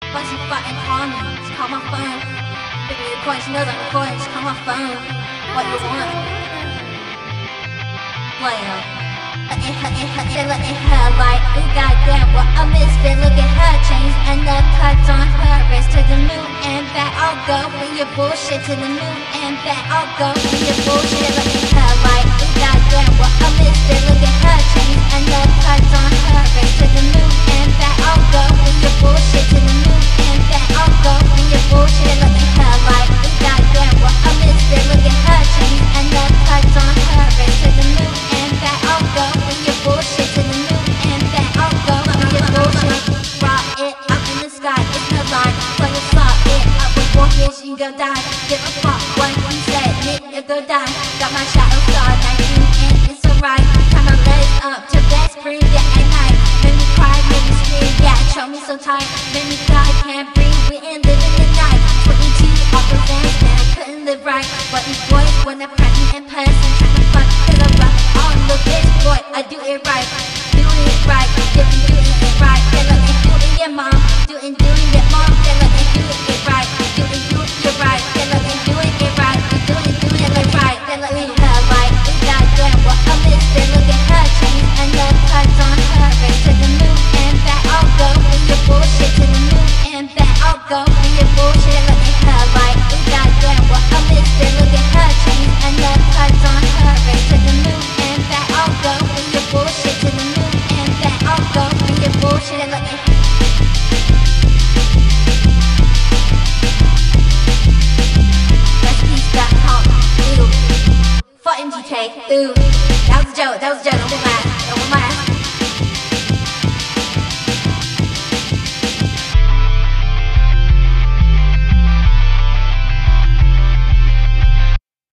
But she fucking call me, she call my phone. If you recording, she knows I'm recording, she call my phone. What you want? Player. Let me her like, ooh goddamn, what a misfit. Look at her chains and the cuts on her wrist. To the moon and back, I'll go bring your bullshit. To the moon and back, I'll go bring your bullshit. Look at her like, ooh goddamn, what a misfit. Look at her chains and the cuts on her wrist. To the moon and back, I'll go bring your bullshit. To the moon and back, I'll go bring your bullshit. Look at her like, ooh goddamn, what a misfit. Look at her chains and the cuts on her wrist. To the moon and back, I'll go bring your bullshit. To the moon and back, I'll go bring your bullshit. Raw it up in the sky, it's no lie. Play a saw it up with 4 years, you go die. Give a fuck what you said, nigga go die. Got my shadow star 19 and it's alright. Tie my legs up to best breathe, yeah, at night. Made me cry, made me scream, yeah, it showed me so tight. Made me die, can't breathe, we ain't living the night. 22 off the vans, man, I couldn't live right. But these boys, when they're pregnant in person, trying to fuck to the rough. Oh, look, bitch, boy, I do it right. Doing it right, doing it right. They let me do it, your mom. Doing it, mom. They let me do it right. Doing it right. They let me do it right. Doing it right. They let me her right. We goddamn, what a misfit. Look at her chains and the cuts on her wrist. To the moon and back, I'll go bring your bullshit. To the moon and back, I'll go bring your bullshit. They let me her right. We goddamn, what a misfit. Look at her chains and the cuts on her wrist. To the moon and back, I'll go bring your bullshit. To the moon and back, I'll go bring your bullshit. They let me. MGK, ooh, that was a joke,